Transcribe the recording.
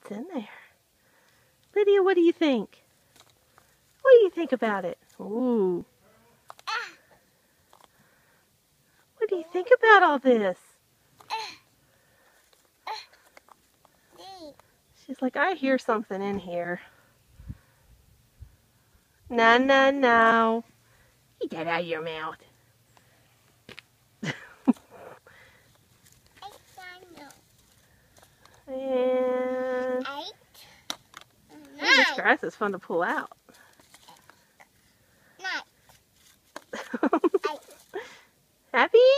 what's in there. Lydia, what do you think? What do you think about it? Ooh. What do you think about all this? She's like, I hear something in here. No, no, no. Get that out of your mouth. And this grass is fun to pull out. Happy?